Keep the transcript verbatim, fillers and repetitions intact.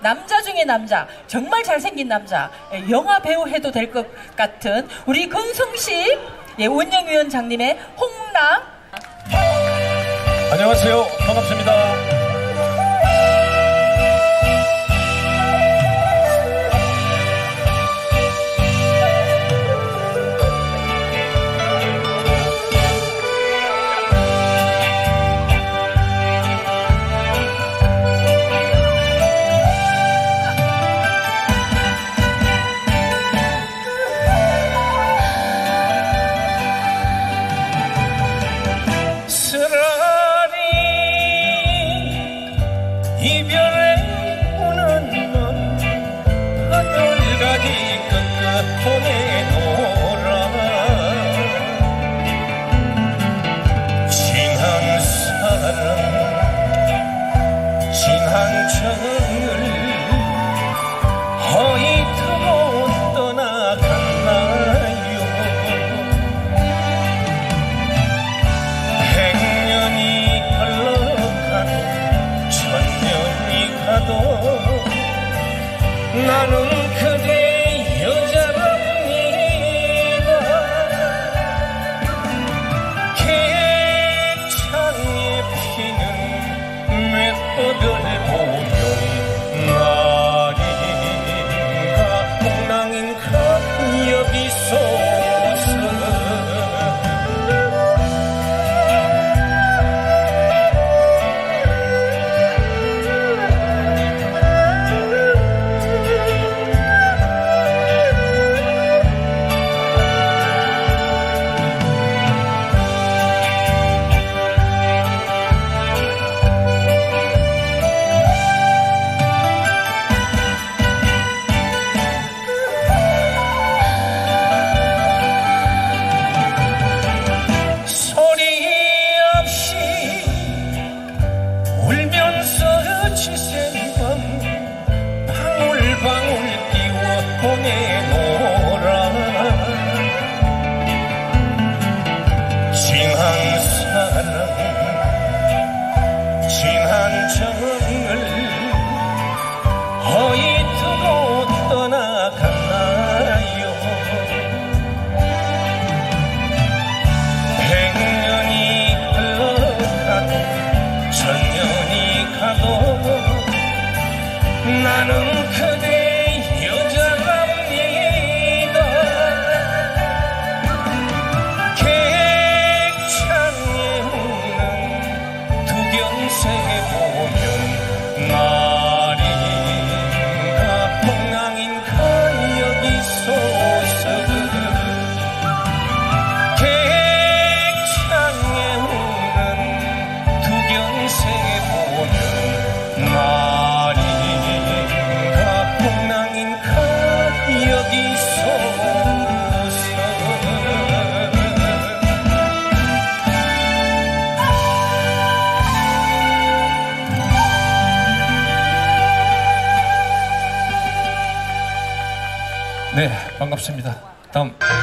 남자 중에 남자, 정말 잘생긴 남자, 영화 배우 해도 될 것 같은 우리 건성식 예, 운영위원장님의 홍랑. 안녕하세요. 반갑습니다. 이별에 우는 넌 하늘가기 끝끝 보내노라. 진한 사랑 진한 정을 허이 두고 떠나갔나요. 백년이 흘러가도 천년이 가도 나는 그대 여자랍니다. 객창에 피는 맷꽃을 보면 나인가 홍랑인가 여기소서. 보내노라. 진한 사랑 진한 정을 허이 두고 떠나갔나요. 백년이 흘러가도 천년이 가도 나는 그대 네, 반갑습니다. 다음.